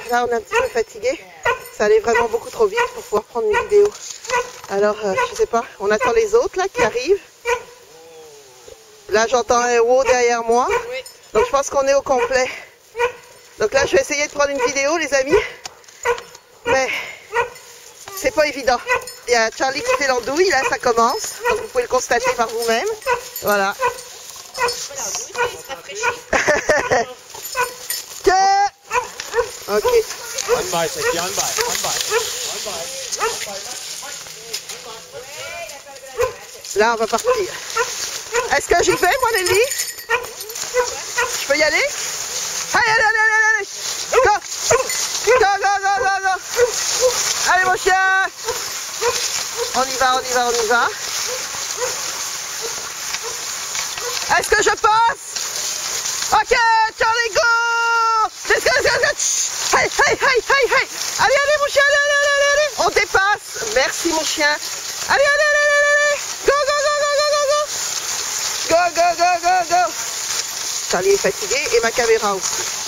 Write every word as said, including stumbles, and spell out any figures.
là on est un petit peu fatigué. Ça allait vraiment beaucoup trop vite pour pouvoir prendre une vidéo. Alors, euh, je sais pas, on attend les autres là qui arrivent. Là j'entends un wow derrière moi. Donc je pense qu'on est au complet. Donc là je vais essayer de prendre une vidéo les amis. Mais c'est pas évident. Il y a Charlie qui fait l'andouille, là ça commence. Donc vous pouvez le constater par vous-même. Voilà. Que... Ok. Là on va partir. Est-ce que j'y vais moi Nelly? Je peux y aller? Allez, allez, allez, allez, allez. Go. Go, go, go, go, go. Allez mon chien. On y va, on y va, on y va. Est-ce que je passe? Ok, Charlie, go. Let's go, let's go, let's go. Hey, hey, hey, hey, hey. Allez, allez mon chien, allez, allez, allez, allez. On dépasse. Merci mon chien. Allez, allez, allez, allez, allez. Go, go, go, go, go, go, go. Go, go, go, go, go. Charlie est fatigué et ma caméra aussi.